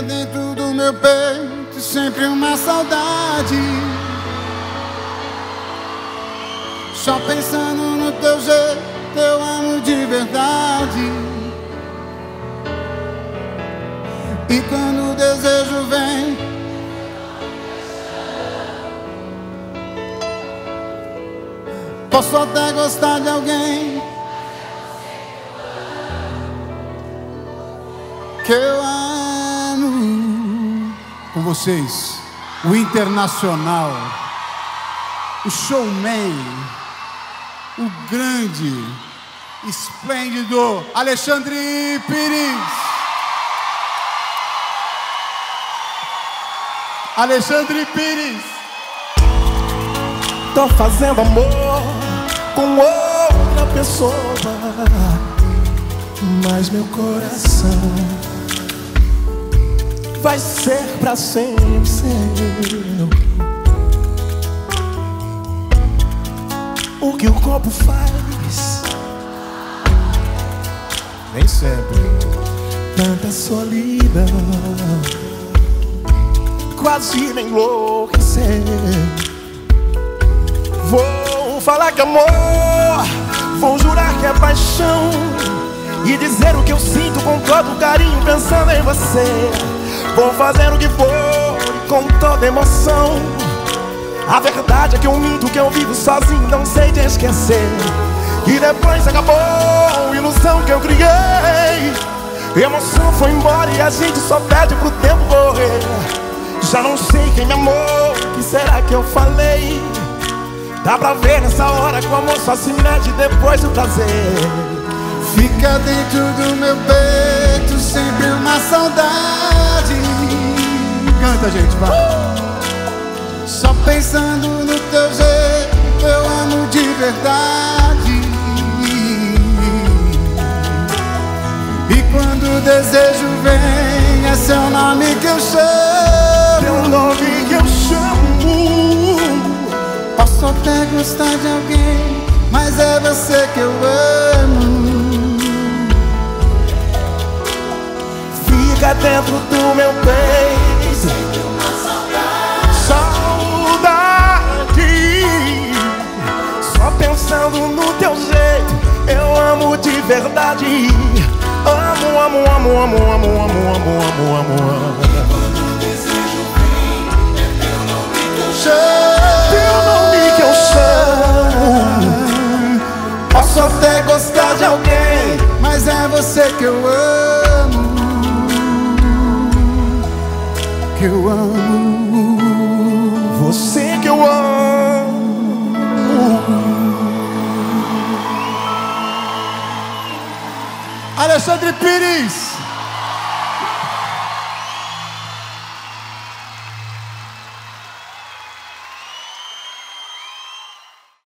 Fica dentro do meu peito sempre uma saudade, só pensando no teu jeito, eu amo de verdade. E quando o desejo vem, posso até gostar de alguém que eu amo. Com vocês, o internacional, o showman, o grande, esplêndido Alexandre Pires. Alexandre Pires. Tô fazendo amor com outra pessoa, mas meu coração vai ser pra sempre seu. O que o corpo faz, nem sempre. Tanta solidão, quase me enlouquecer. Vou falar que amor, vou jurar que é paixão, e dizer o que eu sinto com todo carinho pensando em você. Vou fazer o que for com toda emoção. A verdade é que eu minto, que eu vivo sozinho, não sei te esquecer. E depois acabou a ilusão que eu criei. Emoção foi embora e a gente só pede pro tempo correr. Já não sei quem me amou, o que será que eu falei? Dá pra ver nessa hora que o amor só se mede depois do prazer. Fica dentro do meu peito sempre uma saudade. Canta, gente, vai. Só pensando no teu jeito, eu amo de verdade. E quando o desejo vem, é seu nome que eu chamo. Teu nome que eu chamo. Posso até gostar de alguém, mas é você que eu amo. Fica dentro do meu peito sempre uma saudade. Só pensando no teu jeito, eu amo de verdade. Amo, amo, amo, amo, amo, amo, amo, amo, amo. Quando o desejo vem, é teu nome que eu chamo. Teu nome que eu chamo. Posso até gostar de alguém, mas é você que eu amo. Que eu amo. Você que eu amo. Alexandre Pires.